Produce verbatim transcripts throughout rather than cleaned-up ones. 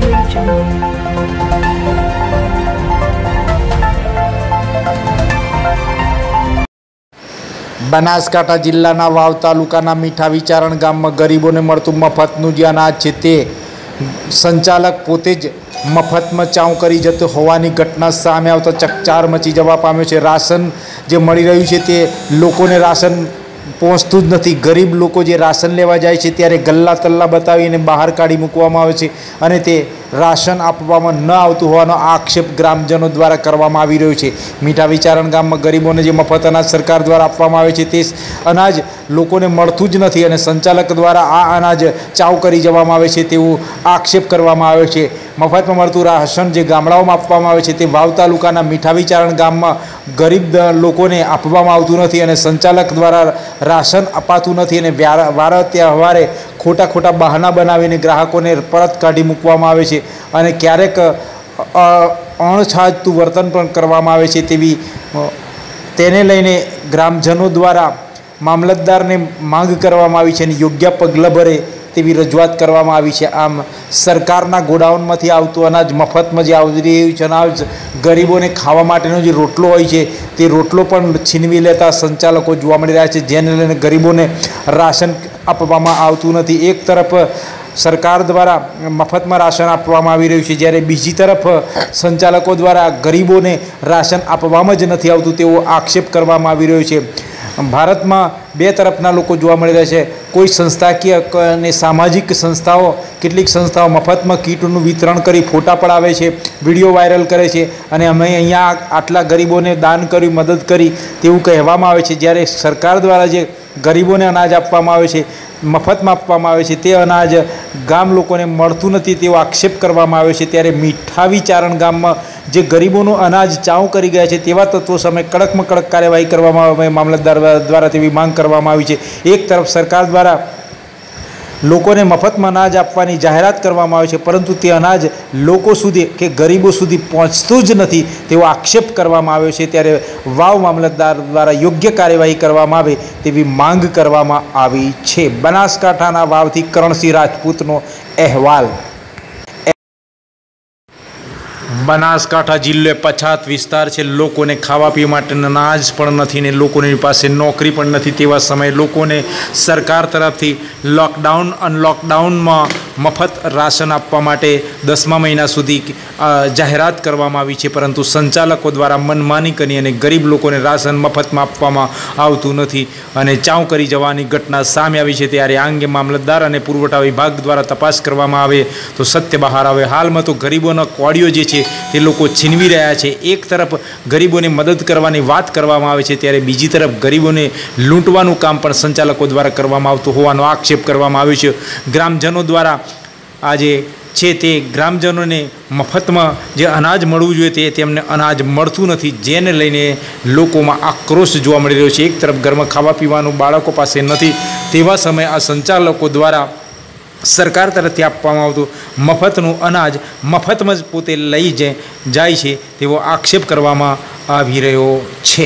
બનાસકાંઠા જિલ્લાના વાવ તાલુકાના મીઠા વિચારણ ગામમાં ગરીબોને મળતું મફતનું જે અનાજ છે તે સંચાલક પોતે જ મફતમાં ચાઉં કરી જતો હોવાની ઘટના સામે આવતા ચકચાર મચી જવા પામ્યો છે। રાશન જે મળી રહ્યું છે તે લોકોને રાશન પહોંચતું જ નથી। ગરીબ લોકો જે રાશન લેવા જાય છે ત્યારે ગલ્લા તલ્લા બતાવીને બહાર કાઢી મૂકવામાં આવે છે અને તે રાશન આપવામાં ન આવતું હોવાનો આક્ષેપ ગ્રામજનો દ્વારા કરવામાં આવી રહ્યો છે। મીઠા વિચારણ ગામમાં ગરીબોને જે મફત અનાજ સરકાર દ્વારા આપવામાં આવે છે તે અનાજ લોકોને મળતું જ નથી અને સંચાલક દ્વારા આ અનાજ ચાઉ કરી જવામાં આવે છે તેવો આક્ષેપ કરવામાં આવ્યો છે। મફતમાં મળતું રાશન જે ગામડાઓમાં આપવામાં આવે છે તે વાવ તાલુકાના મીઠા વિચારણ ગામમાં ગરીબ લોકોને આપવામાં આવતું નથી અને સંચાલક દ્વારા રાશન અપાતું નથી અને વાર તહેવારે ખોટા ખોટા બહાના બનાવીને ગ્રાહકોને પરત કાઢી મૂકવામાં આવે છે અને ક્યારેક અણછાજતું વર્તન પણ કરવામાં આવે છે તેવી તેને લઈને ગ્રામજનો દ્વારા મામલતદારને માંગ કરવામાં આવી છે અને યોગ્ય પગલાં ભરે તેવી રજૂઆત કરવામાં આવી છે। આમ સરકારના ગોડાઉનમાંથી આવતું અનાજ મફતમાં જે આવી રહ્યું છે અનાજ ગરીબોને ખાવા માટેનો જે રોટલો હોય છે તે રોટલો પણ છીનવી લેતા સંચાલકો જોવા મળી રહ્યા છે, જેને લઈને ગરીબોને રાશન આપવામાં આવતું નથી। એક તરફ સરકાર દ્વારા મફતમાં રાશન આપવામાં આવી રહ્યું છે જ્યારે બીજી તરફ સંચાલકો દ્વારા ગરીબોને રાશન આપવામાં જ નથી આવતું તેવો આક્ષેપ કરવામાં આવી રહ્યો છે। ભારતમાં બે તરફના લોકો જોવા મળી રહ્યા છે। કોઈ સંસ્થાકીય અને સામાજિક સંસ્થાઓ કેટલીક સંસ્થાઓ મફતમાં કીટનું વિતરણ કરી ફોટા પડાવે છે, વિડીયો વાયરલ કરે છે અને અમે અહીંયા આટલા ગરીબોને દાન કર્યું, મદદ કરી તેવું કહેવામાં આવે છે, જ્યારે સરકાર દ્વારા જે ગરીબોને અનાજ આપવામાં આવે છે, મફતમાં આપવામાં આવે છે તે અનાજ ગામ લોકોને મળતું નથી તેવો આક્ષેપ કરવામાં આવ્યો છે। ત્યારે મીઠા વિચારણ ગામમાં જે ગરીબોનું અનાજ ચાઉ કરી ગયા છે તેવા તત્વો સામે કડકમાં કડક કાર્યવાહી કરવામાં આવે મામલતદાર દ્વારા તેવી માંગ કરવામાં આવી છે। એક તરફ સરકાર દ્વારા લોકોને મફતમાં અનાજ આપવાની જાહેરાત કરવામાં આવે છે પરંતુ તે અનાજ લોકો સુધી કે ગરીબો સુધી પહોંચતું જ નથી તેવો આક્ષેપ કરવામાં આવ્યો છે। ત્યારે વાવ મામલતદાર દ્વારા યોગ્ય કાર્યવાહી કરવામાં આવે તેવી માંગ કરવામાં આવી છે। બનાસકાંઠાના વાવથી કરણસિંહ રાજપૂતનો અહેવાલ। બનાસકાંઠા જિલ્લો પછાત વિસ્તાર છે, લોકોને ખાવા પીવા માટે અનાજ પણ નથી ને લોકોની પાસે નોકરી પણ નથી તેવા સમયે લોકોને સરકાર તરફથી લોકડાઉન અનલોકડાઉનમાં મફત રાશન આપવા માટે દસમા મહિના સુધી જાહેરાત કરવામાં આવી છે પરંતુ સંચાલકો દ્વારા મનમાની કરી અને ગરીબ લોકોને રાશન મફતમાં આપવામાં આવતું નથી અને ચાઉ કરી જવાની ઘટના સામે આવી છે। ત્યારે આ અંગે મામલતદાર અને પુરવઠા વિભાગ દ્વારા તપાસ કરવામાં આવે તો સત્ય બહાર આવે। હાલમાં તો ગરીબોના કોડીઓ જે છે તે લોકો છીનવી રહ્યા છે। એક તરફ ગરીબોને મદદ કરવાની વાત કરવામાં આવે છે ત્યારે બીજી તરફ ગરીબોને લૂંટવાનું કામ પણ સંચાલકો દ્વારા કરવામાં આવતું હોવાનો આક્ષેપ કરવામાં આવ્યો છે। ગ્રામજનો દ્વારા આજે છે તે ગ્રામજનોને મફતમાં જે અનાજ મળવું જોઈએ તે તેમને અનાજ મળતું નથી, જેને લઈને લોકોમાં આક્રોશ જોવા મળી રહ્યો છે। એક તરફ ઘરમાં ખાવા પીવાનું બાળકો પાસે નથી તેવા સમયે આ સંચાલકો દ્વારા સરકાર તરફથી આપવામાં આવતું મફતનું અનાજ મફતમાં જ પોતે લઈ જાય છે તેવો આક્ષેપ કરવામાં આવી રહ્યો છે।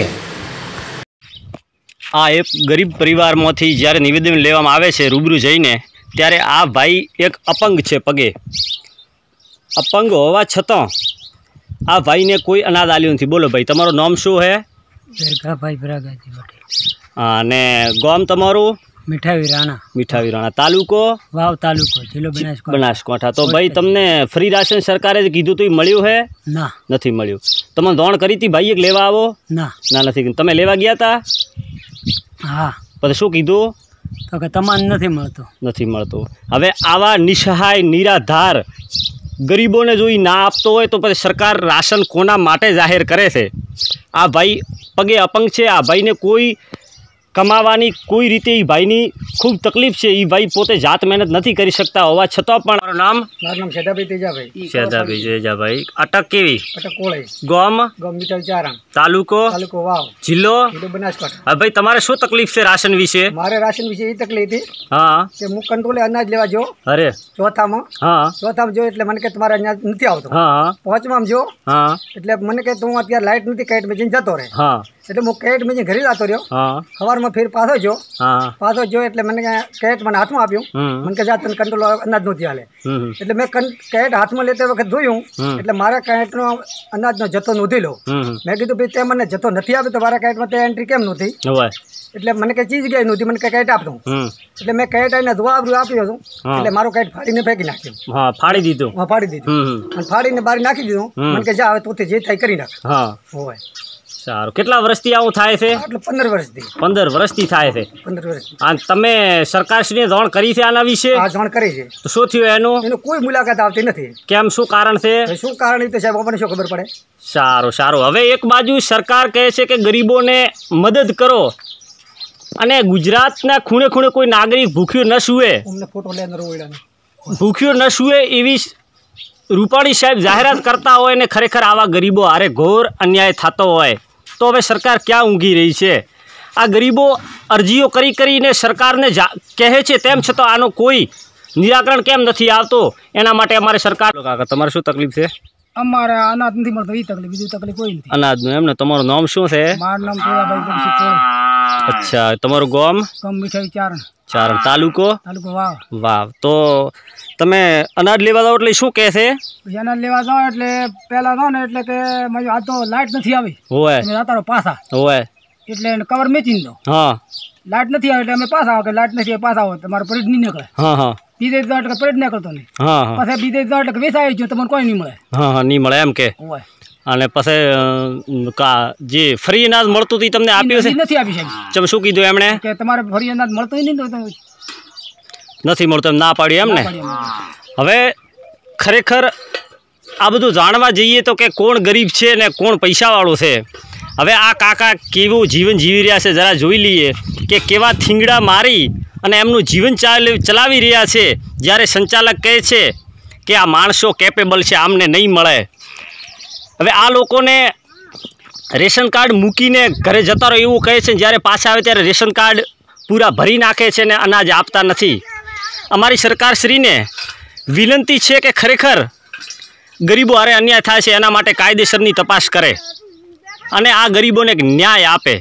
આ એક ગરીબ પરિવારમાંથી જ્યારે નિવેદન લેવામાં આવે છે રૂબરૂ જઈને ત્યારે આ ભાઈ એક અપંગ છે, પગે અપંગ હોવા છતાં આ ભાઈને કોઈ અનાજ આલ્યું નથી। બોલો ભાઈ, તમારું નામ શું છે? દરગાભાઈ બ્રાગાજી પટેલ। અને ગામ તમારું? મીઠા વિરાણા। મીઠા વિરાણા, તાલુકો? વાવ તાલુકો, જિલ્લો બનાસકાંઠા। બનાસકાંઠા। તો ભાઈ તમને ફ્રી રાશન સરકારે કીધું તો મળ્યું હે? ના, નથી મળ્યું। તમે દોણ કરી હતી ભાઈ એક લેવા આવો? ના ના નથી। તમે લેવા ગયા હતા? હા। પછી શું કીધું? તો કે તમારે નથી મળતો નથી મળતો। હવે આવા નિસહાય નિરાધાર ગરીબોને જો ના આપતો હોય તો પછી સરકાર રાશન કોના માટે જાહેર કરે છે? આ ભાઈ પગે અપંગ છે, આ ભાઈને કોઈ કમાવાની કોઈ રીતે એ ભાઈની ખૂબ તકલીફ છે। એ ભાઈ પોતે જાત મહેનત નથી કરી શકતા હોવા છતાં પણ મારું નામ? મારું નામ સેદાભાઈ તેજાભાઈ। સેદાભાઈ તેજાભાઈ। અટક કેવી? અટક કોળે। ગામ? ગામ મીઠા વિચારણ। તાલુકો? તાલુકો વાવ। જિલ્લો? જિલ્લો બનાસકાંઠા। હા ભાઈ, તમારે શું તકલીફ છે રાશન વિશે? મારે રાશન વિશે એ તકલીફ હતી હા કે હું કંટ્રોલે અનાજ લેવા જો અરે ચોથામાં હા ચોથામાં જો એટલે મને કે તમારે અનાજ નથી આવતો। હા પાંચમામાં જો હા એટલે મને કે તું અત્યારે લાઇટ નથી કાઈટ મેં જઈને જતો રહે। હા એટલે હું કેટ મેં ઘરે જતો રહ્યો હા સવારમાં ફેર પાછો જો હા પાછો જો એટલે મને કેટ મને હાથમાં આપ્યું હમ મને કે જા તને કંટ્રોલ અનાજ નહોતી હાલે હમ એટલે મેં કન- કેટ હાથમાં લેતા વખત જોયું હમ. એટલે મારા કેટનો અનાજનો જથ્થો નોંધી લો હમ મેં કીધું ભાઈ તે મને જથ્થો નથી આપ્યો તો મારા કેટમાં તે એન્ટ્રી કેમ નહોતી હોય એટલે મને કઈ ચીજ ગઈ નહોતી મને કઈ કેટ આપતું હમ એટલે મેં કેટ આવીને જવાબ આપ્યો હતું હા. એટલે મારો કેટ ફાડીને ફેંકી નાખ્યો હા ફાડી દીધું હું ફાડી દીધું હમ હમ. અને ફાડીને બહાર નાખી દીધું હમ. મને કે જા હવે તું જે થાય કરી નાખ હા હોય સારું કેટલા વર્ષથી આવું થાય છે એટલે પંદર વર્ષથી પંદર વર્ષથી થાય છે પંદર વર્ષથી અને તમે સરકારશ્રીને જાણ કરી છે આના વિશે આ જાણ કરી છે તો શું થયું એનું એનો કોઈ મુલાકાત આવતી નથી કેમ શું કારણ છે હવે શું કારણ એ તો સાહેબ આપણને શું ખબર પડે સારું સારું હવે એક બાજુ સરકાર કહે છે કે ગરીબોને મદદ કરો અને ગુજરાતના ખૂણે ખૂણે કોઈ નાગરિક ભૂખ્યો ન સૂવે અમને ફોટો લઈને રોવડાનો ભૂખ્યો ન સૂવે એવી રૂપાણી સાહેબ જાહેરાત કરતા હોય ને ખરેખર આવા ગરીબો હારે ઘોર અન્યાય થતો હોય તો હવે સરકાર ક્યાં ઊંઘી રહી છે આ ગરીબો અરજીઓ કરી કરીને સરકારને જા કહે છે તેમ છતાં આનો કોઈ નિરાકરણ કેમ નથી આવતો એના માટે અમારે સરકાર કાકા તમારે શું તકલીફ છે અમારે અનાજ નથી મળતો એ તકલીફ બીજું તકલીફ કોઈ નથી અનાજનું એમ ને તમારું નામ શું છે મારું નામ કેવાભાઈ જમશી કોળી અચ્છા તમારું ગામ કમ મીઠાઈ ચારણ ચારણ તાલુકો તાલુકો વાવ વાવ તો તમે અનાજ લેવા જાઓ એટલે શું કહે છે પછી અનાજ લેવા જાઓ એટલે પહેલા જાઓ ને એટલે કે મારી આ તો લાઇટ નથી આવી હોય તમે જતા રહો પાછા હોય એટલે એને કવર મેચી દો હા લાઇટ નથી આવે એટલે અમે પાછા આવો કે લાઇટ નથી આવે પાછા આવો તમારો પરેડ નહીં નીકળે હા હા બીજે જાઓ એટલે પરેડ નીકળતો નહીં હા હા પછી બીજે જાઓ એટલે વેચાઈ ગયો તમને કોઈ નહીં મળે હા હા નહીં મળે એમ કે હોય અને પછી અ, કા જે ફ્રી અનાજ મળતું હતું ઈ તમને આપ્યું છે ઈ નથી આપી સાહેબ તમે શું કીધું એમણે કે તમારે ફરી અનાજ મળતું નહીં ને તો નથી મળતું એમ ના પાડ્યું એમ ને ના પાડી અમને. હવે ખરેખર આ બધું જાણવા જઈએ તો કે કોણ ગરીબ છે ને કોણ પૈસાવાળું છે હવે આ કાકા કેવું જીવન જીવી રહ્યા છે જરા જોઈ લઈએ કે કેવા થીંગડા મારી અને એમનું જીવન ચાલી ચલાવી રહ્યા છે જ્યારે સંચાલક કહે છે કે આ માણસો કેપેબલ છે આમને નહીં મળે હવે આ લોકોને રેશન કાર્ડ મૂકીને ઘરે જતા રહો એવું કહે છે જ્યારે પાછા આવે ત્યારે રેશન કાર્ડ પૂરા ભરી નાખે છે ને અનાજ આપતા નથી અમારી સરકારશ્રીને વિનંતી છે કે ખરેખર ગરીબો હારે અન્યાય થાય છે એના માટે કાયદેસરની તપાસ કરે અને આ ગરીબોને એક ન્યાય આપે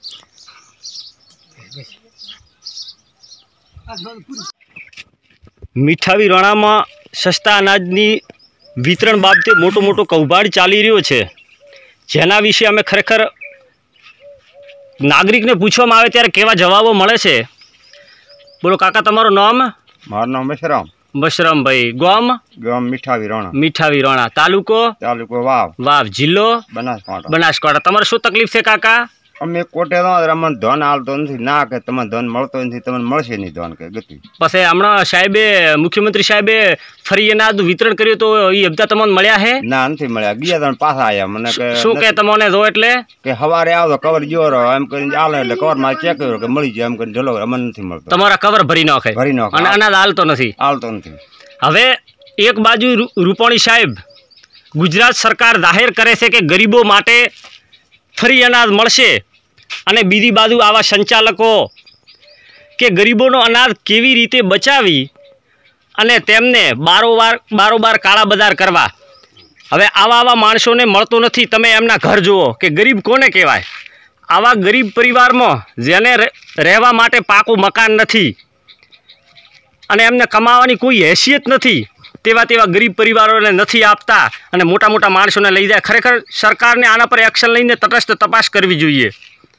મીઠાવી રણામાં સસ્તા અનાજની વિતરણ બાબતે મોટો મોટો કૌભાંડ ચાલી રહ્યો છે જેના વિશે અમે ખરેખર નાગરિકને પૂછવામાં આવે ત્યારે કેવા જવાબો મળે છે બોલો કાકા તમારું નામ મારું નામ બશરામ બશરામભાઈ ગામ ગામ મીઠાવી રણા મીઠાવી રણા તાલુકો તાલુકો વાવ વાવ જિલ્લો બનાસકાંઠા બનાસકાંઠા તમારે શું તકલીફ છે કાકા અમે કોટે અમને ધન હાલતો નથી ના કે તમને ધન મળતો નથી તમને મળશે નહીં ધન કે ગતિ પછી હમણાં સાહેબે મુખ્યમંત્રી સાહેબે ફરી અનાજ વિતરણ કર્યું તો એ હપ્તા તમને મળ્યા છે ના નથી મળ્યા ગયા ત્રણ પાછા આવ્યા મને કે શું કે તમને જો એટલે કે સવારે આવો તો કવર જો રહો એમ કરીને આલો એટલે કવર માં ચેક કર્યો કે મળી જાય એમ કરીને ચલો અમને નથી મળતો તમારા કવર ભરી નાખે ભરી નાખે. અને અનાજ હાલતો નથી હાલતો નથી હવે એક બાજુ રૂ- રૂપાણી સાહેબ ગુજરાત સરકાર જાહેર કરે છે કે ગરીબો માટે ફરી અનાજ મળશે અને બીજી બાજુ આવા સંચાલકો કે ગરીબોનો અનાજ કેવી રીતે બચાવી અને તેમને બારોબાર બારોબાર કાળા બજાર કરવા હવે આવા આવા માણસોને મળતો નથી તમે એમના ઘર જુઓ કે ગરીબ કોને કહેવાય આવા ગરીબ પરિવારમાં જેને રહે- રહેવા માટે પાકું મકાન નથી અને એમને કમાવાની કોઈ હેસિયત નથી તેવા તેવા ગરીબ પરિવારોને નથી આપતા અને મોટા મોટા માણસોને લઈ જાય ખરેખર સરકારને આના પર એક્શન લઈને તટસ્થ તપાસ કરવી જોઈએ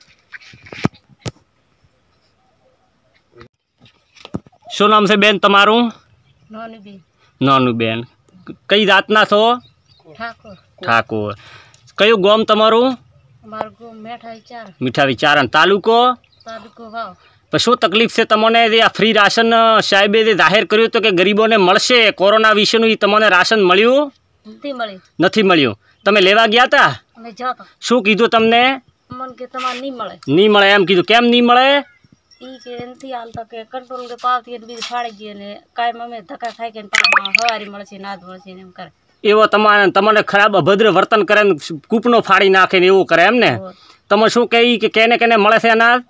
શું નામ છે બેન તમારું નાની બી નાનું બેન કઈ જાતના છો ઠાકોર ઠાકોર કયું ગામ તમારું અમારું ગામ મેઠાઈ ચાર મીઠાવી ચારણ તાલુકો તાલુકો વાવ પણ શું તકલીફ છે તમને જે આ ફ્રી રાશન સાહેબે જે જાહેર કર્યું હતું કે ગરીબોને મળશે કોરોના વિશેનું ઈ તમને રાશન મળ્યું નથી મળી નથી મળ્યું તમે લેવા ગયા હતા અમે જતા શું કીધું તમને મને કે તમારે નહીં મળે નહીં મળે એમ કીધું કેમ નહીં મળે ઈ કે નથી હાલતા કે કંટ્રોલ કે પાવતી એટલે બીજું ફાડી ગઈ ને કાંઈ અમે ધક્કા ખાઈ કે પાછા હવારી મળશે નાદ મળશે ને એમ કરે એવો તમારે તમને ખરાબ અભદ્ર વર્તન કરે ને કૂપનો ફાડી નાખે ને એવું કરે એમ ને હોવે. તમે શું કહી કે કેને કેને મળે છે અનાજ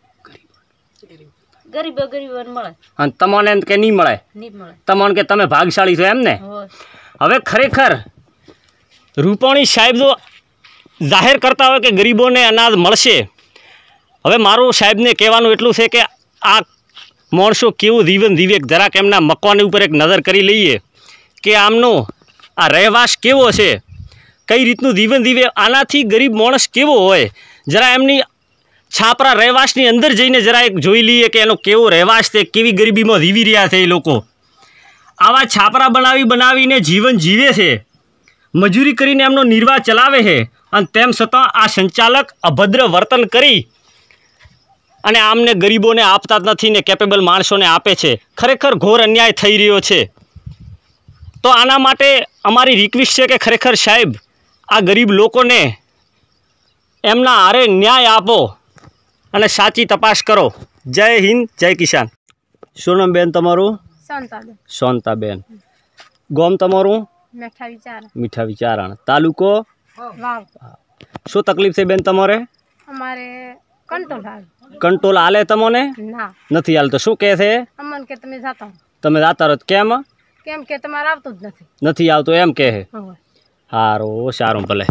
ગરીબો ગરીબો મળે અને તમને કે નહીં મળે નહીં મળે તમને કે તમે ભાગશાળી છો એમ ને હોય હવે ખરેખર રૂપાણી સાહેબ જો જાહેર કરતા હોય કે ગરીબોને અનાજ મળશે. હવે મારું સાહેબને કહેવાનું એટલું છે કે આ માણસો કેવું જીવન જીવે, જરાક એમના મકાન ઉપર એક નજર કરી લઈએ કે આમનો આ રહેવાસ કેવો છે, કઈ રીતનું જીવન જીવે, આનાથી ગરીબ માણસ કેવો હોય. જરા એમની છાપરા રહેવાસની અંદર જઈને જરા એક જોઈ લઈએ કે એનો કેવો રહેવાસ છે, કેવી ગરીબીમાં જીવી રહ્યા છે એ લોકો. આવા છાપરા બનાવી બનાવીને જીવન જીવે છે, મજૂરી કરીને એમનો નિર્વાહ ચલાવે છે, અને તેમ છતાં આ સંચાલક અભદ્ર વર્તન કરી અને આમને ગરીબોને આપતા જ નથી ને કેપેબલ માણસોને આપે છે. ખરેખર ઘોર અન્યાય થઈ રહ્યો છે. તો આના માટે અમારી રિક્વેસ્ટ છે કે ખરેખર સાહેબ આ ગરીબ લોકોને એમના હારે ન્યાય આપો અને સાચી તપાસ કરો. જય હિન્દ, જય કિસાન. શું નામ બેન તમારું? શાંતાબેન. શાંતાબેન. ગામ તમારું? મીઠા વિચાર. મીઠા વિચારણ. તાલુકો? વાવ. શું તકલીફ છે બેન તમારે? અમારે કંટ્રોલ આવે. કંટ્રોલ આલે તમને? ના, નથી હાલતો. શું કહે છે? અમન કે તમે જાતા તમે જાતા રહો. કેમ? કેમ કે તમારે આવતું જ નથી. નથી આવતું એમ કહે છે. હવે સારું સારું ભલે.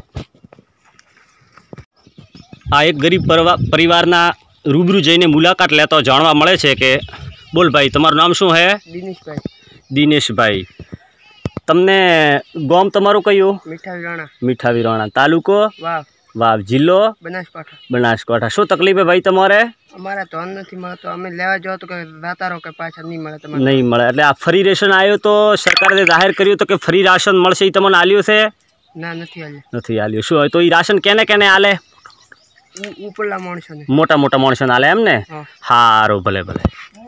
આ એક ગરીબ પરવા- પરિવારના રૂબરૂ જઈને મુલાકાત લેતો જાણવા મળે છે કે બોલ ભાઈ તમારું નામ શું છે? દિનેશભાઈ. દિનેશભાઈ. તમને ગામ તમારું કયું? મીઠા વિરાણા. મીઠા વિરાણા. તાલુકો? વાવ. વાવ. જિલ્લો? બનાસકાંઠા. બનાસકાંઠા. શું તકલીફ છે ભાઈ તમારે? અમારા ધન નથી મળતો, અમે લેવા જાવ તો કે રાતા રહો કે પાછા નહીં મળે તમારે. નહીં મળે. એટલે આ ફ્રી રેશન આવ્યો તો સરકારે જાહેર કર્યું તો કે ફ્રી રાશન મળશે, એ તમને આલ્યું છે? ના, નથી હાલે. નથી આલ્યું. શું હોય તો એ રાશન કેને કેને આલે? ઉપરલા માણસોને. મોટા મોટા માણસોને આલે એમ ને? હા. સારું ભલે ભલે.